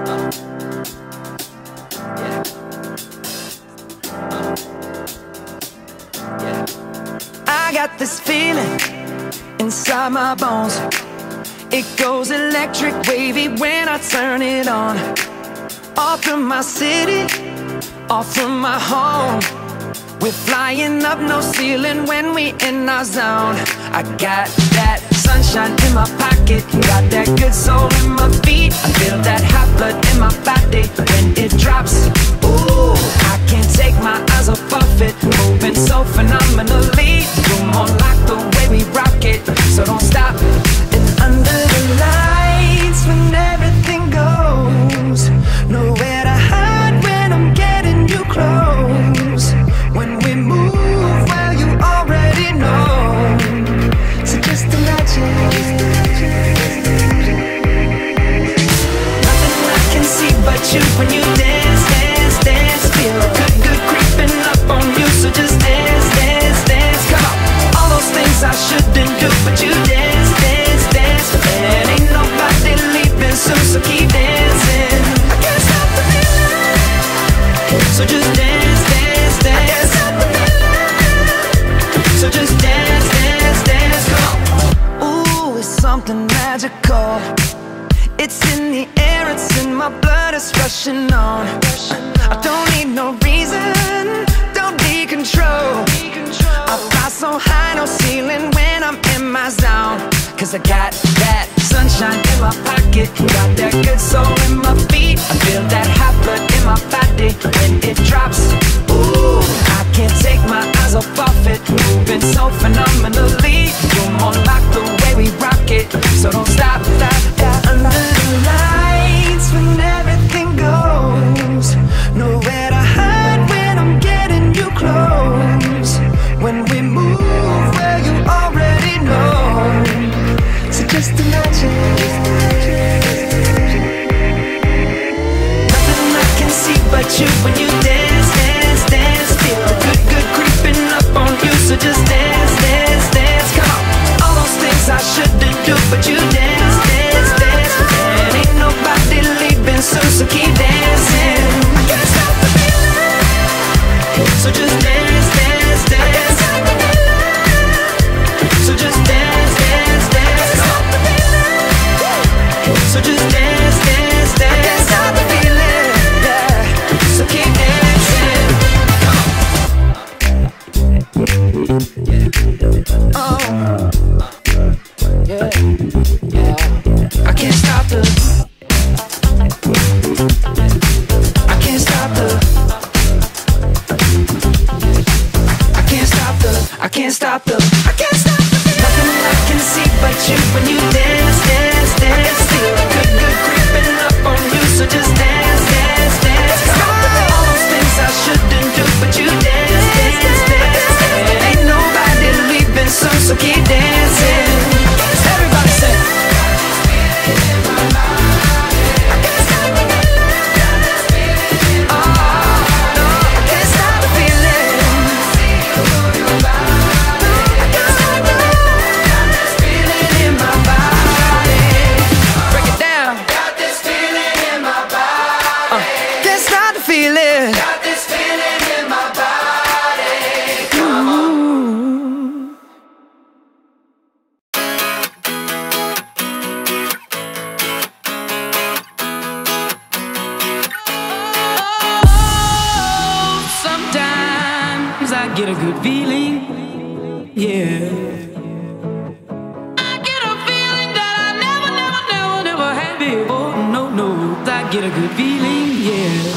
I got this feeling inside my bones. It goes electric wavy when I turn it on. All through my city, all through my home. We're flying up, no ceiling when we in our zone. I got that sunshine in my pocket, got that good soul in my feet. I feel that hot blood in my body when it drops. Ooh, I can't take my eyes off of it, moving so phenomenally. You're more like the way we rock it, so don't stop. And under the lights, when everything goes, nowhere to hide when I'm getting you close. When we move, well, you already know. So just imagine. Nothing I can see but you when you dance, dance, dance. Feel good, good creeping up on you. So just dance, dance, dance. Come on. All those things I shouldn't do, but you dance, dance, dance. And ain't nobody leaving soon, so keep dancing. I can't stop the feeling. So just dance, dance, dance. So just dance, dance, dance, come on. Ooh, it's something magical. It's in the air, it's in my blood, it's rushing on. I don't need no reason, don't need control. I fly so high, no ceiling when I'm in my zone. Cause I got that sunshine in my pocket, got that good soul in my feet. I feel that hot blood in my body when it drops. Ooh, I can't take my eyes off of it, moving so phenomenally. You're more like the way we rock it, so don't stop, stop, stop. Under the lights when everything goes, nowhere to hide when I'm getting you close. When we move, well, you already know. So just imagine. Nothing I can see but you when you dance, dance, dance. Feel good, good creeping up on you. So just dance, dance, dance. Come on. All those things I shouldn't do, but you dance, dance, dance. And ain't nobody leaving soon, so keep dancing. I can't stop the feeling. So just dance, dance, dance. So just dance, dance, dance. Stop the feeling. So just dance, dance, dance. I can't stop the feeling. Yeah. So keep dancing. Oh, yeah, yeah. I can't stop the. I can't stop the. I can't stop the. I can't stop the. I can't stop the. Nothing I can see but you when you dance, dance, dance. Feel good, good creeping up on you. So just dance, dance, dance. All those things I shouldn't do, but you dance, dance, dance. And ain't nobody leaving soon, so keep dancing. Everybody say. Get a good feeling, yeah. I get a feeling that I never had before. No, no, I get a good feeling, yeah.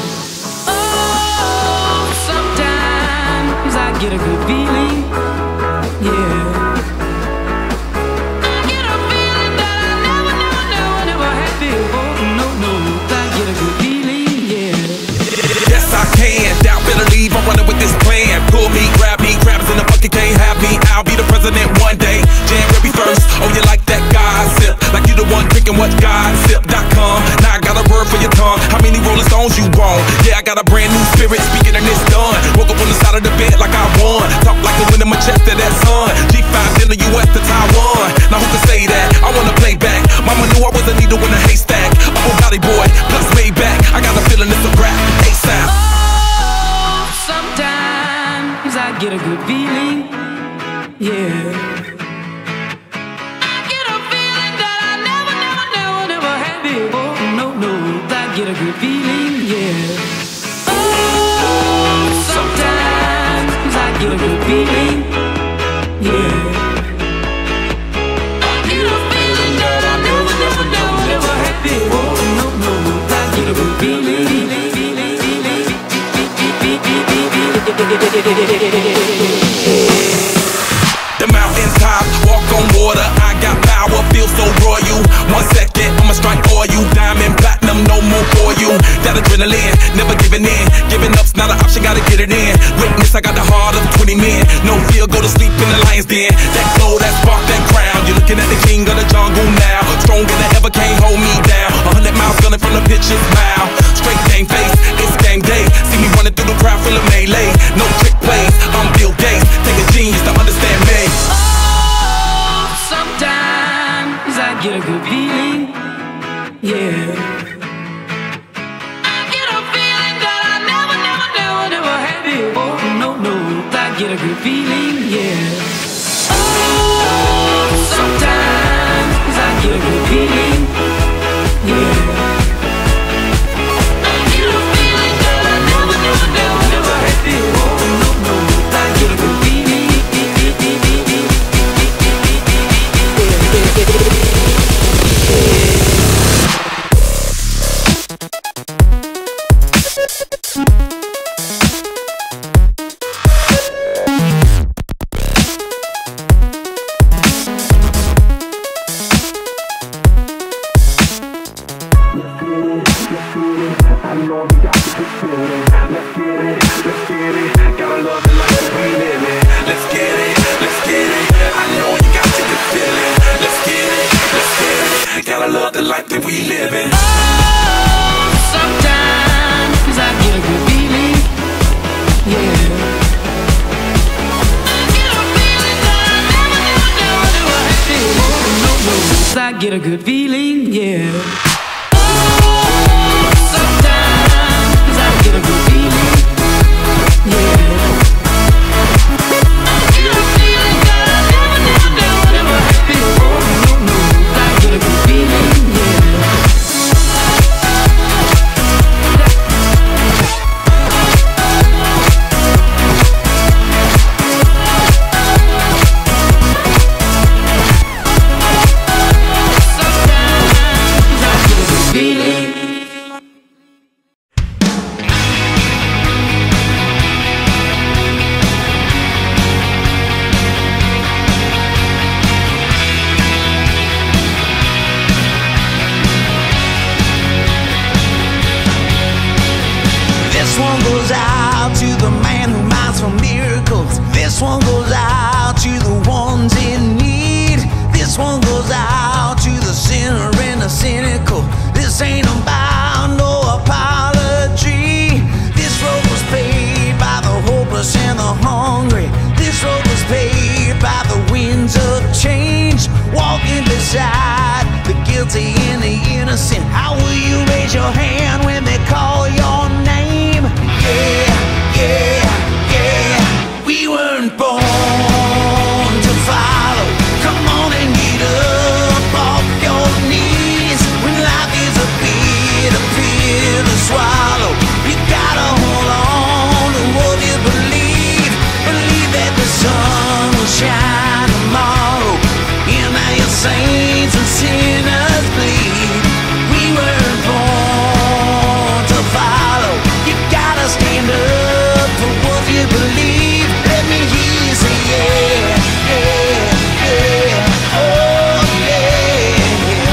Oh, sometimes I get a good feeling, yeah. I get a feeling that I never had before. No, no, I get a good feeling, yeah. Yes, I can. Doubt, better leave. I'm running with this plan. Pull me, grab me, crabs in the bucket can't have me. I'll be the president one day, January 1st. Oh, you like that gossip? Like you the one drinking what gossip.com. Now I got a word for your tongue. How many Rolling Stones you want? Yeah, I got a brand new spirit speaking and it's done. Woke up on the side of the bed like I won. Talk like the wind in my chest to that sun. G5 in the US to Taiwan. Now who can say that? I wanna play back. Mama knew I was a needle in a haystack. A Bugatti boy, plus Maybach. get a good feeling, yeah. I get a feeling that I never had before. No, I get a good feeling, yeah. Oh, sometimes I get a good feeling, yeah. I get a feeling that I never had before. No, I get a good feeling. The mountains top, walk on water, I got power, feel so royal. 1 second, I'ma strike for you. Diamond, platinum, no more for you. That adrenaline, never giving in. Giving up's not an option, gotta get it in. Witness, I got the heart of 20 men. No fear, go to sleep in the lion's den. That glow, that spark, that crown. You're looking at the king of the jungle now. Stronger than ever, can't hold me down. 100 miles gunning from the pitcher's mile. Straight game face, it's game day. See me running through the crowd, feel a melee. No trick plays, I'm Bill Gates. Take a genius to understand me. Oh, sometimes I get a good feeling, yeah. I get a feeling that I never had before. No, I get a good feeling, yeah. Oh, sometimes I get a good feeling, yeah. I get a feeling that I never had before. No, I get a good feeling. Get a good feeling, yeah. Oh, sometimes I get a good feeling, yeah. I get a feeling that I never had before. No, I get a good feeling, yeah. This one goes out to the ones in need. This one goes out to the sinner and the cynical. This ain't about no apology. This road was paid by the hopeless and the hungry. This road was paid by the winds of change. Walking beside the guilty and the innocent. How will you raise your hand when they call your name? Yeah, yeah, yeah. We weren't born to follow. Come on and get up off your knees. When life is a bitter pill to swallow, you gotta hold on to what you believe. Believe that the sun will shine tomorrow. And now your saints and sinners bleed. We weren't born to follow. You gotta stand up for what you believe. Let me hear you say yeah, yeah, yeah, oh yeah.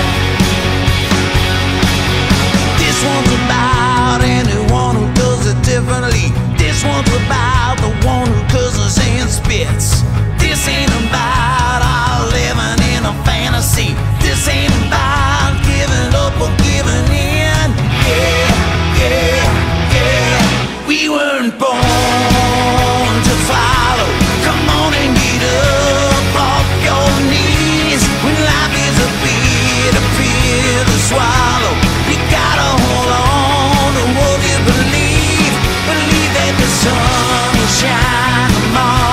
This one's about anyone who does it differently. This one's about the one who cusses and spits. This ain't about our living in a fantasy. This ain't about giving up or giving in. Yeah, yeah, yeah. We weren't born to follow. Come on and get up off your knees. When life is a bitter pill to swallow, you gotta hold on to what you believe. Believe that the sun will shine tomorrow.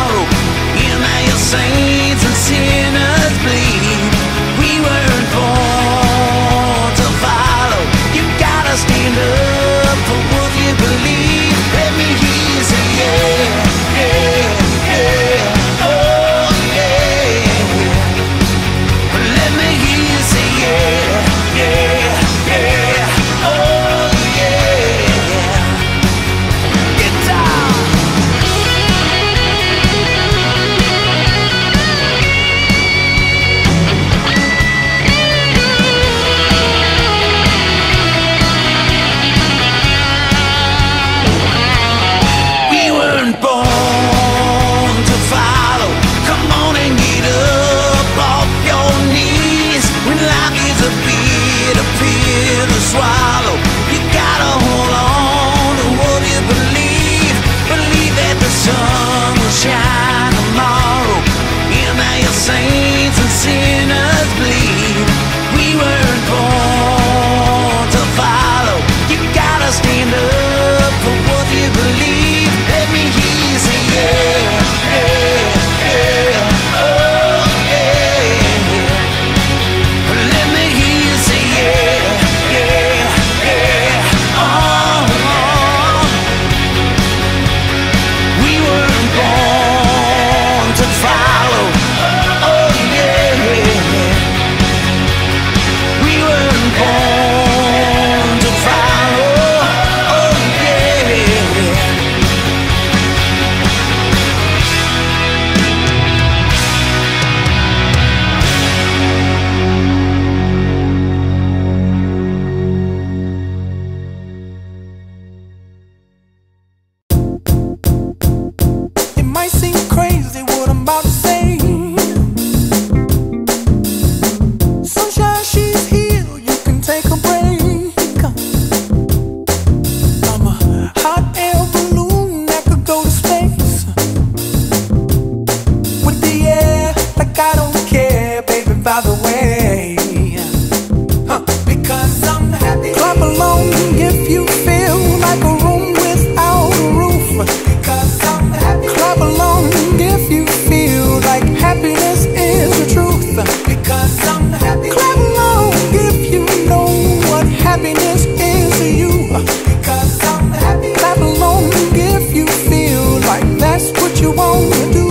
because I'm happy. Clap along if you feel like that's what you want to do.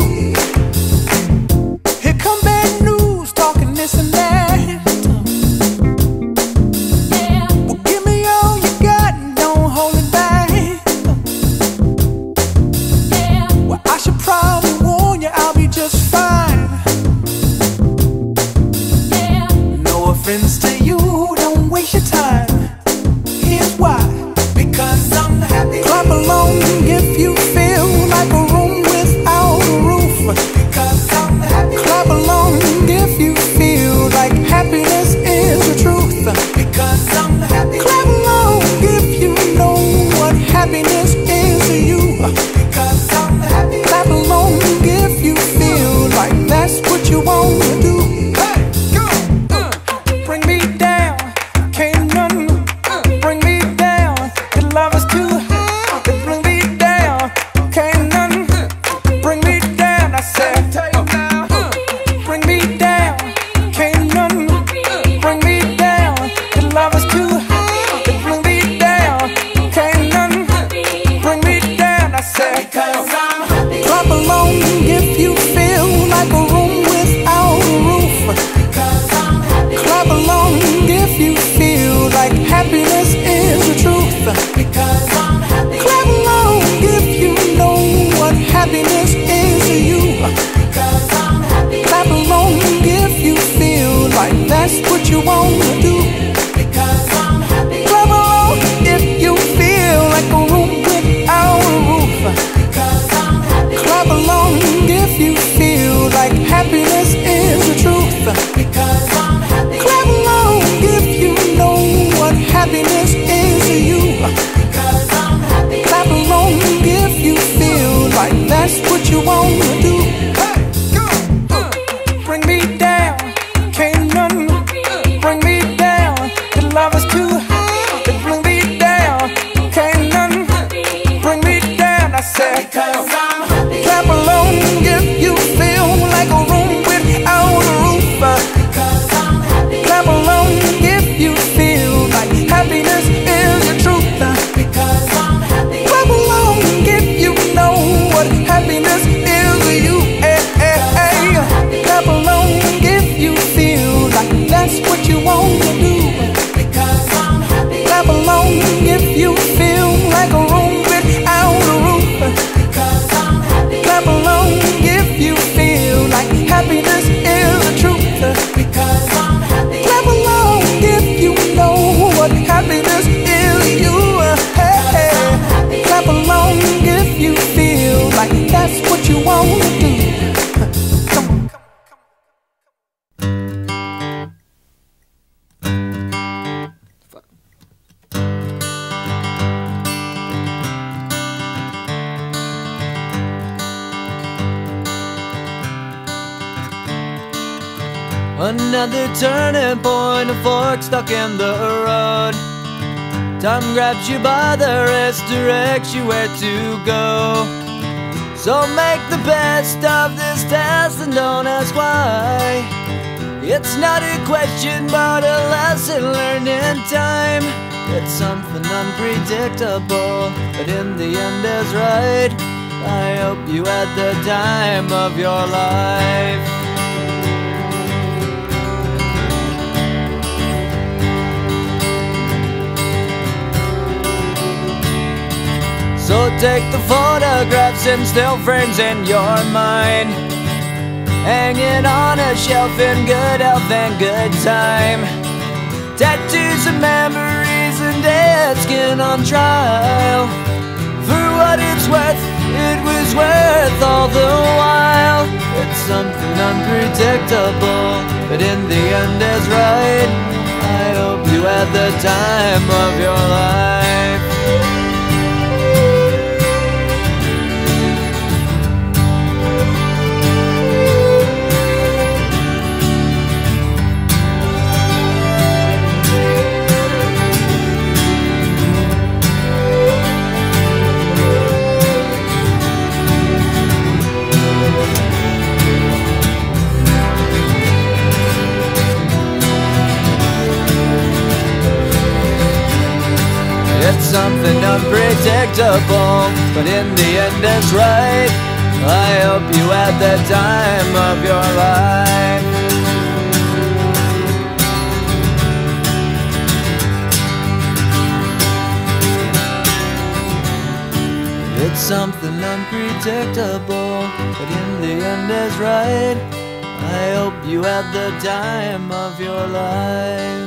Here come bad news, talking this and that. Well, give me all you got and don't hold it back. Well, I should probably warn you, I'll be just fine. No offense to you, don't waste your time. Here's why. Because I'm happy. Clap along if you feel like a room without a roof. Because I'm happy. Clap along if you feel like happiness is the truth. Because I'm happy. Clap along if you know what happiness is to you. Because I'm happy. Clap along if you feel like that's what you want to do. Hey, go! Bring me down, can't none bring me down. Your love is too high, bring me down, can't none bring me down. I said, bring me down, can't none bring me down. Your love is too high, bring me down, can't none bring me down. I said, because I'm happy. Clap along if you feel like a room without a roof. Because I'm happy. Clap along if you feel like happiness is the truth. Because I'm happy. Clap along if you know what happiness is to you. Because I'm happy. Clap along if you feel like that's what you want to do. Because I'm happy. Clap along if you feel like a room without a roof. Because I'm happy. Clap along if you feel like happiness is the truth. Because I'm happy. Clap along if you know what happiness is to you. Because I'm happy. Clap along if you feel like that's what you want to do. Hey, go! Bring me down, can't none bring me down. Your love is too high, bring me down, can't none bring me down. I said, because I'm happy. Clap along if you feel like a room without a roof. Because I'm happy. Clap along if you feel like happiness is the truth. Because I'm happy. Clap along if you know what happiness is to you. Hey, hey, hey. Clap along if you feel like that's what you want to do. Because I'm happy. Clap along if you feel like a room without a roof. Because I'm happy. Clap along if you feel like happiness is the truth. Because I'm happy. Clap along if you know what happiness is to you. Hey, hey. Clap along if you feel like that's what you want to do. Come on. Another turning point, a fork stuck in the road. Time grabs you by the wrist, directs you where to go. So make the best of this test and don't ask why. It's not a question but a lesson learned in time. It's something unpredictable, but in the end is right. I hope you had the time of your life. So take the photographs and still frames in your mind, hanging on a shelf in good health and good time. Tattoos and memories and dead skin on trial. For what it's worth, it was worth all the while. It's something unpredictable, but in the end is right. I hope you had the time of your life. It's something unpredictable, but in the end it's right. I hope you had the time of your life. It's something unpredictable, but in the end is right. I hope you had the time of your life.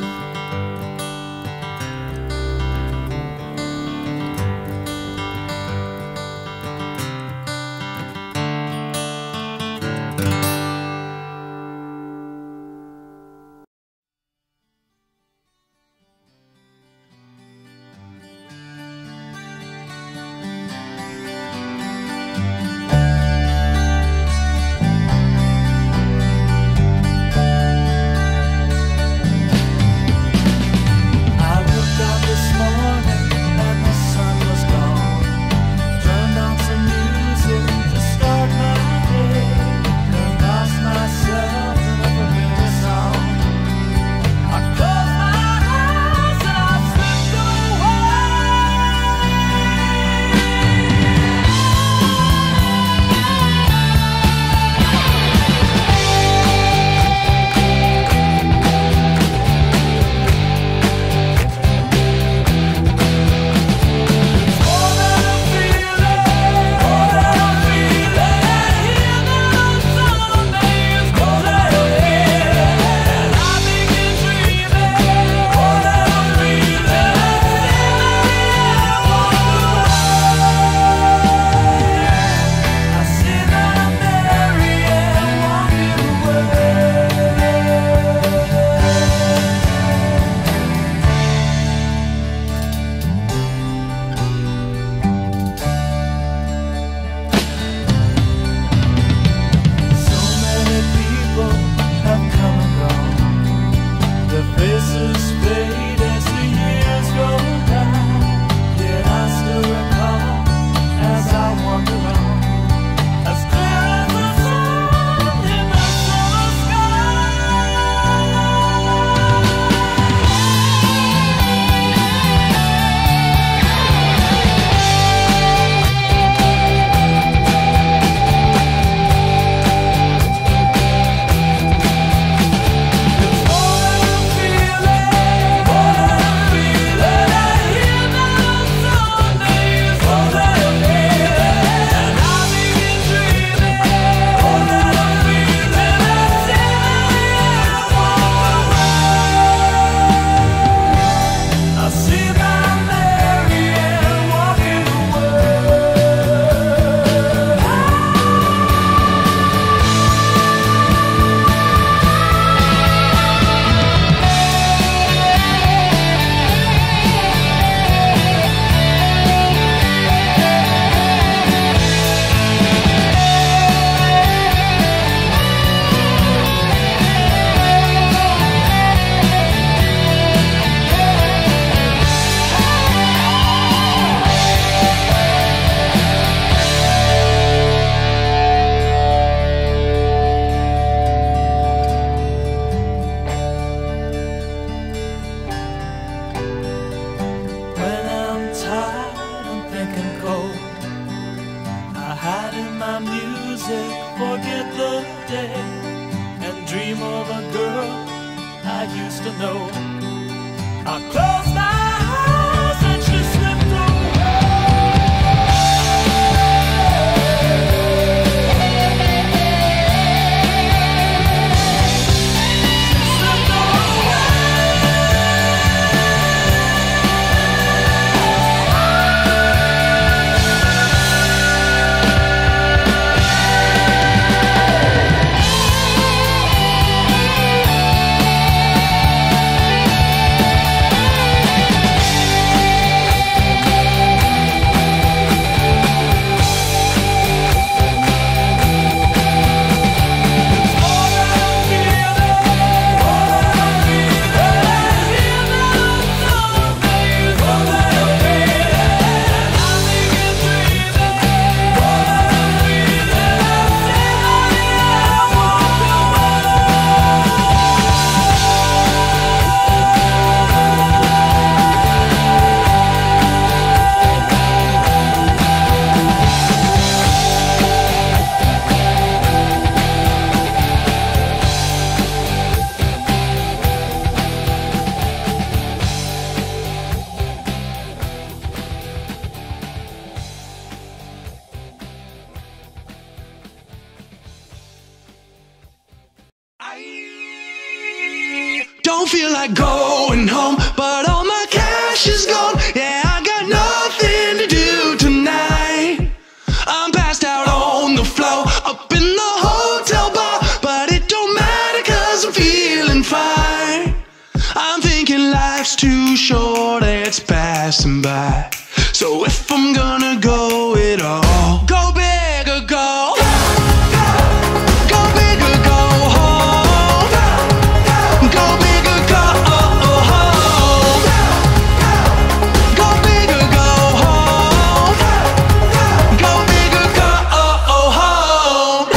feel like going home, but all my cash is gone. Yeah, I got nothing to do tonight. I'm passed out on the floor, up in the hotel bar, but it don't matter 'cause I'm feeling fine. I'm thinking life's too short, it's passing by. So if I'm gonna go it all, go big or go. Go big or go home. Go big or go home. Go big or go home. Go big or go home.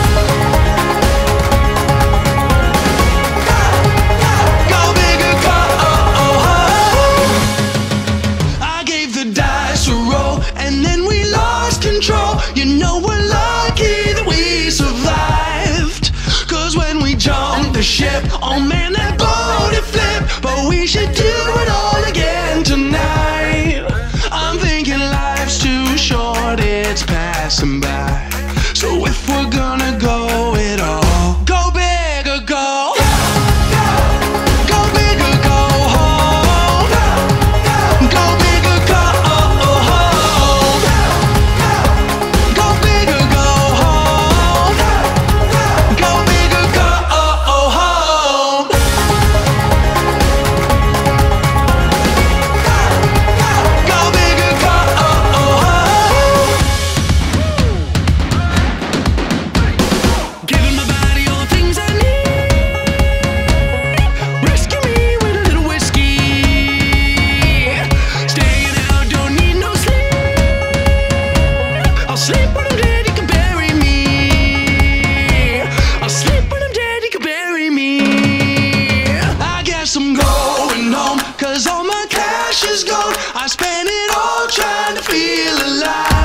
Go big or go home. I gave the dice a roll and then we lost control. You know we're lucky that we survived, 'cause when we jumped the ship, oh man, that boat it flipped. But we should do it all again tonight. I'm thinking life's too short, it's passing by. So if we're gonna go it all, go big or go. Go big or go home. Go big or go home. Go big or go home. Go big or go home. Go big or go home. Giving my body all the things I need. Rescue me with a little whiskey. Staying out, don't need no sleep. I'll sleep when I'm dead, you can bury me. I'll sleep when I'm dead, you can bury me. I guess I'm going home, 'cause all my cash is gone. I spent it all trying to feel alive.